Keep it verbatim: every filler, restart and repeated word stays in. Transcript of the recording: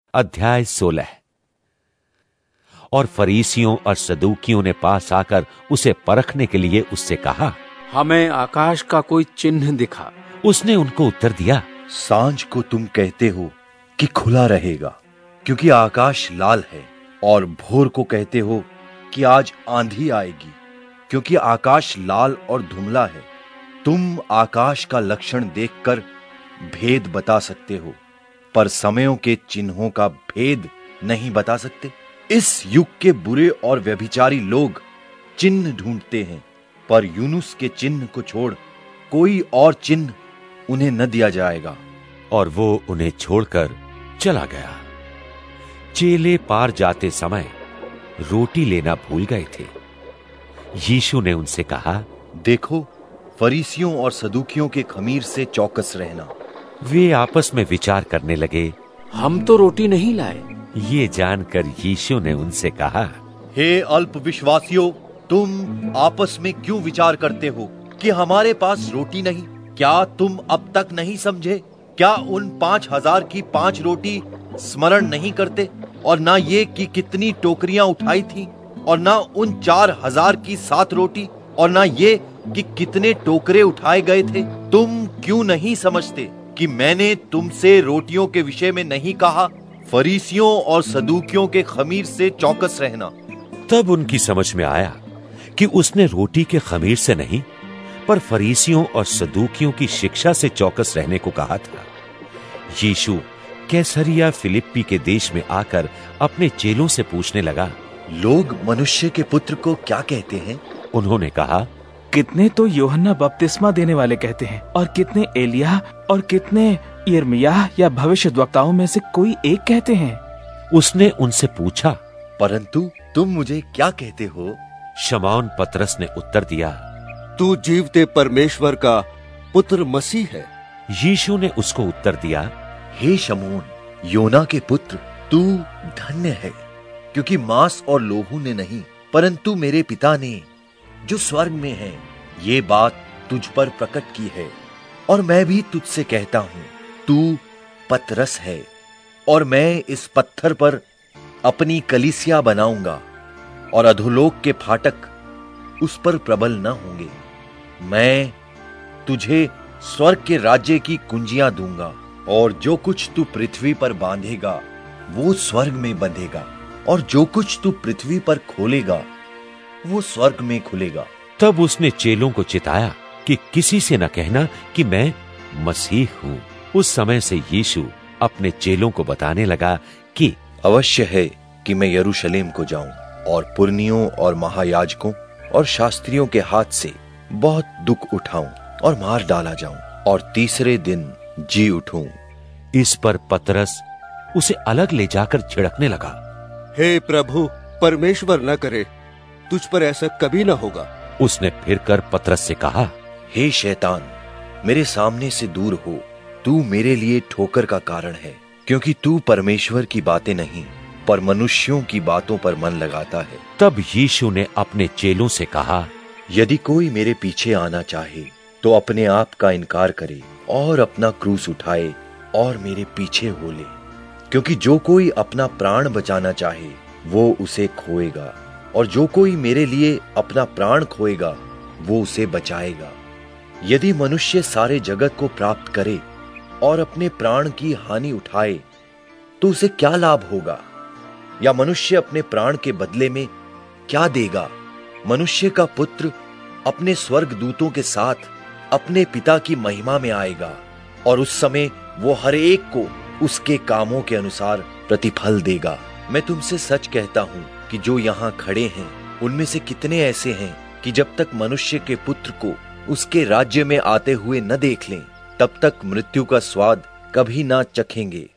अध्याय सोलह। और फरीसियों और सदूकियों ने पास आकर उसे परखने के लिए उससे कहा, हमें आकाश का कोई चिन्ह दिखा। उसने उनको उत्तर दिया, सांझ को तुम कहते हो कि खुला रहेगा, क्योंकि आकाश लाल है, और भोर को कहते हो कि आज आंधी आएगी, क्योंकि आकाश लाल और धुंधला है। तुम आकाश का लक्षण देखकर भेद बता सकते हो, पर समयों के चिन्हों का भेद नहीं बता सकते। इस युग के बुरे और व्यभिचारी लोग चिन्ह ढूंढते हैं, पर यूनुस के चिन्ह को छोड़ कोई और चिन्ह उन्हें न दिया जाएगा। और वो उन्हें छोड़कर चला गया। चेले पार जाते समय रोटी लेना भूल गए थे। यीशु ने उनसे कहा, देखो, फरीसियों और सदूकियों के खमीर से चौकस रहना। वे आपस में विचार करने लगे, हम तो रोटी नहीं लाए। ये जानकर यीशु ने उनसे कहा, हे अल्पविश्वासियों, तुम आपस में क्यों विचार करते हो कि हमारे पास रोटी नहीं? क्या तुम अब तक नहीं समझे? क्या उन पांच हजार की पांच रोटी स्मरण नहीं करते? और ना ये कि कितनी टोकरियां उठाई थी? और ना उन चार हजार की सात रोटी? और ना ये कि कितने टोकरे उठाए गए थे? तुम क्यों नहीं समझते कि मैंने तुमसे रोटियों के विषय में नहीं कहा? फरीसियों और सदूकियों के खमीर से चौकस रहना। तब उनकी समझ में आया कि उसने रोटी के खमीर से नहीं, पर फरीसियों और सदूकियों की शिक्षा से चौकस रहने को कहा था। यीशु कैसरिया फिलिप्पी के देश में आकर अपने चेलों से पूछने लगा, लोग मनुष्य के पुत्र को क्या कहते हैं? उन्होंने कहा, कितने तो यूहन्ना बपतिस्मा देने वाले कहते हैं, और कितने एलिय्याह, और कितने यिर्मयाह या भविष्यद्वक्ताओं में से कोई एक कहते हैं। उसने उनसे पूछा, परंतु तुम मुझे क्या कहते हो? शमौन पतरस ने उत्तर दिया, तू जीवते परमेश्वर का पुत्र मसीह है। यीशु ने उसको उत्तर दिया, हे शमौन, योना के पुत्र, तू धन्य है, क्योंकि मांस और लोहू ने नहीं, परंतु मेरे पिता ने जो स्वर्ग में है ये बात तुझ पर प्रकट की है। और मैं भी तुझसे कहता हूं, तू पतरस है, और मैं इस पत्थर पर अपनी कलीसिया बनाऊंगा, और अधोलोक के फाटक उस पर प्रबल न होंगे। मैं तुझे स्वर्ग के राज्य की कुंजियां दूंगा, और जो कुछ तू पृथ्वी पर बांधेगा वो स्वर्ग में बंधेगा, और जो कुछ तू पृथ्वी पर खोलेगा वो स्वर्ग में खुलेगा। तब उसने चेलों को चिताया कि किसी से न कहना कि मैं मसीह हूं। उस समय से यीशु अपने चेलों को बताने लगा कि अवश्य है कि मैं यरूशलेम को जाऊं, और पुरनियों और महायाजकों और शास्त्रियों के हाथ से बहुत दुख उठाऊं, और मार डाला जाऊं, और तीसरे दिन जी उठूं। इस पर पतरस उसे अलग ले जाकर झिड़कने लगा, हे प्रभु, परमेश्वर न करे, तुझ पर ऐसा कभी न होगा। उसने फिर कर पतरस से कहा, हे शैतान, मेरे सामने से दूर हो, तू मेरे लिए ठोकर का कारण है, क्योंकि तू परमेश्वर की बातें नहीं, पर मनुष्यों की बातों पर मन लगाता है। तब यीशु ने अपने चेलों से कहा, यदि कोई मेरे पीछे आना चाहे तो अपने आप का इनकार करे, और अपना क्रूस उठाए और मेरे पीछे हो ले। क्योंकि जो कोई अपना प्राण बचाना चाहे वो उसे खोएगा, और जो कोई मेरे लिए अपना प्राण खोएगा वो उसे बचाएगा। यदि मनुष्य सारे जगत को प्राप्त करे और अपने प्राण की हानि उठाए तो उसे क्या लाभ होगा? या मनुष्य अपने प्राण के बदले में क्या देगा? मनुष्य का पुत्र अपने स्वर्गदूतों के साथ अपने पिता की महिमा में आएगा, और उस समय वो हर एक को उसके कामों के अनुसार प्रतिफल देगा। मैं तुमसे सच कहता हूं कि जो यहाँ खड़े हैं उनमें से कितने ऐसे हैं कि जब तक मनुष्य के पुत्र को उसके राज्य में आते हुए न देख लें, तब तक मृत्यु का स्वाद कभी ना चखेंगे।